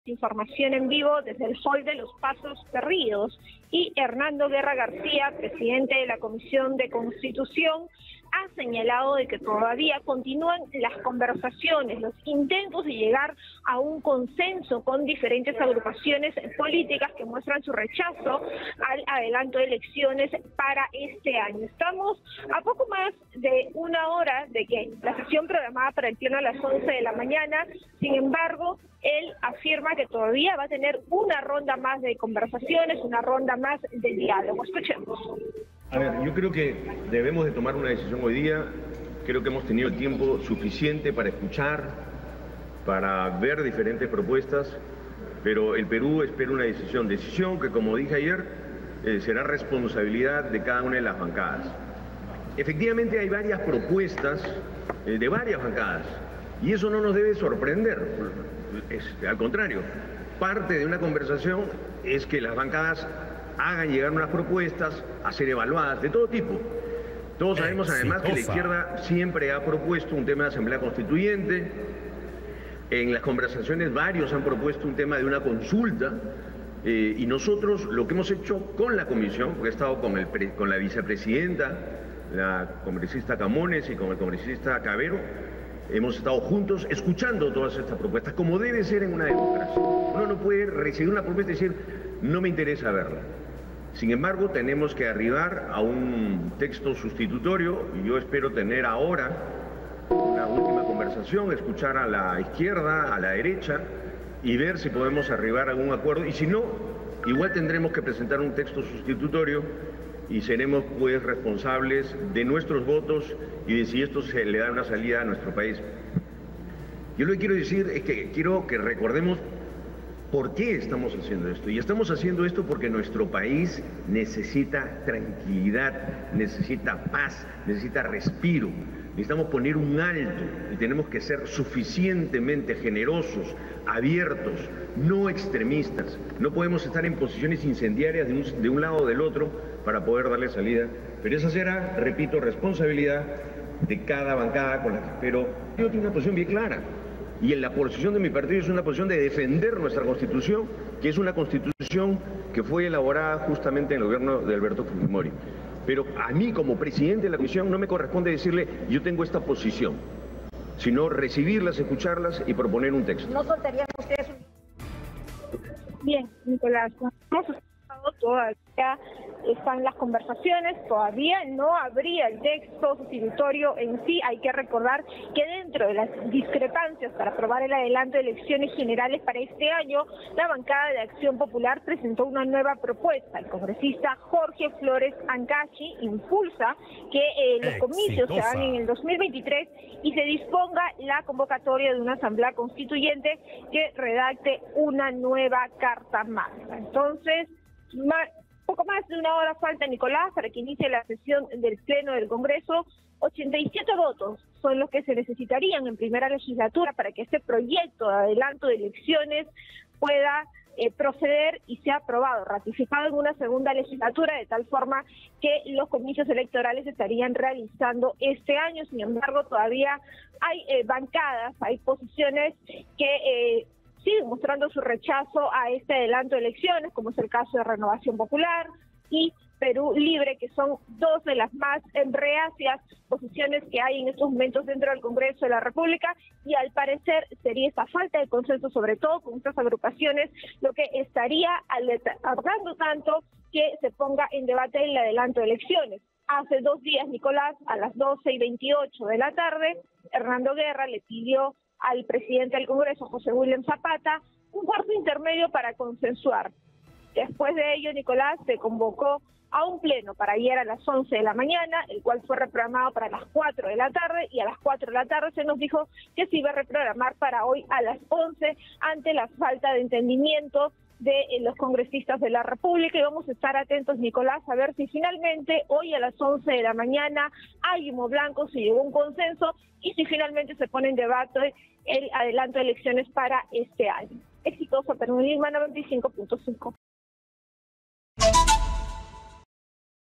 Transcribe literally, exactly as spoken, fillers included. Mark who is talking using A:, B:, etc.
A: Información en vivo desde el hall de los Pasos Perdidos, y Hernando Guerra García, presidente de la Comisión de Constitución, ha señalado de que todavía continúan las conversaciones, los intentos de llegar a un consenso con diferentes agrupaciones políticas que muestran su rechazo al adelanto de elecciones para este año. Estamos a poco más de una hora de que la sesión programada para el pleno a las once de la mañana, sin embargo, él afirma que todavía va a tener una ronda más de conversaciones, una ronda más de diálogo. Escuchemos.
B: A ver, yo creo que debemos de tomar una decisión hoy día. Creo que hemos tenido el tiempo suficiente para escuchar, para ver diferentes propuestas, pero el Perú espera una decisión. Decisión que, como dije ayer, eh, será responsabilidad de cada una de las bancadas. Efectivamente hay varias propuestas eh, de varias bancadas, y eso no nos debe sorprender. Es, al contrario, parte de una conversación es que las bancadas hagan llegar unas propuestas a ser evaluadas de todo tipo. Todos sabemos además que la izquierda siempre ha propuesto un tema de asamblea constituyente. En las conversaciones varios han propuesto un tema de una consulta, eh, y nosotros lo que hemos hecho con la comisión, porque he estado con, el pre, con la vicepresidenta, la congresista Camones, y con el congresista Cabero, hemos estado juntos escuchando todas estas propuestas, como debe ser en una democracia. Uno no puede recibir una propuesta y decir, no me interesa verla. Sin embargo, tenemos que arribar a un texto sustitutorio, y yo espero tener ahora una última conversación, escuchar a la izquierda, a la derecha, y ver si podemos arribar a algún acuerdo. Y si no, igual tendremos que presentar un texto sustitutorio, y seremos pues responsables de nuestros votos y de si esto se le da una salida a nuestro país. Yo lo que quiero decir es que quiero que recordemos por qué estamos haciendo esto. Y estamos haciendo esto porque nuestro país necesita tranquilidad, necesita paz, necesita respiro. Necesitamos poner un alto y tenemos que ser suficientemente generosos, abiertos, no extremistas. No podemos estar en posiciones incendiarias de un, de un lado o del otro para poder darle salida. Pero esa será, repito, responsabilidad de cada bancada con la que espero. Yo tengo una posición bien clara. Y en la posición de mi partido es una posición de defender nuestra Constitución, que es una Constitución que fue elaborada justamente en el gobierno de Alberto Fujimori. Pero a mí, como presidente de la comisión, no me corresponde decirle yo tengo esta posición, sino recibirlas, escucharlas y proponer un texto.
A: ¿No soltarían ustedes un... Bien, Nicolás, hemos estado todavía, están las conversaciones, todavía no habría el texto sustitutorio en sí. Hay que recordar que dentro de las discrepancias para aprobar el adelanto de elecciones generales para este año, la bancada de Acción Popular presentó una nueva propuesta. El congresista Jorge Flores Ancachi impulsa que eh, los comicios se hagan en el dos mil veintitrés y se disponga la convocatoria de una asamblea constituyente que redacte una nueva carta magna. Entonces, más, poco más de una hora falta, Nicolás, para que inicie la sesión del Pleno del Congreso. ochenta y siete votos son los que se necesitarían en primera legislatura para que este proyecto de adelanto de elecciones pueda eh, proceder y sea aprobado, ratificado en una segunda legislatura, de tal forma que los comicios electorales se estarían realizando este año. Sin embargo, todavía hay eh, bancadas, hay posiciones que... Eh, siguen mostrando su rechazo a este adelanto de elecciones, como es el caso de Renovación Popular y Perú Libre, que son dos de las más reacias posiciones que hay en estos momentos dentro del Congreso de la República, y al parecer sería esta falta de consenso, sobre todo con estas agrupaciones, lo que estaría tardando tanto que se ponga en debate el adelanto de elecciones. Hace dos días, Nicolás, a las doce y veintiocho de la tarde, Hernando Guerra le pidió al presidente del Congreso, José William Zapata, un cuarto intermedio para consensuar. Después de ello, Nicolás, se convocó a un pleno para ayer a las once de la mañana, el cual fue reprogramado para las cuatro de la tarde, y a las cuatro de la tarde se nos dijo que se iba a reprogramar para hoy a las once ante la falta de entendimiento de eh, los congresistas de la República. Y vamos a estar atentos, Nicolás, a ver si finalmente hoy a las once de la mañana hay humo blanco, se llegó a un consenso, y si finalmente se pone en debate el adelanto de elecciones para este año. Exitoso Perú Lima noventa y cinco punto cinco.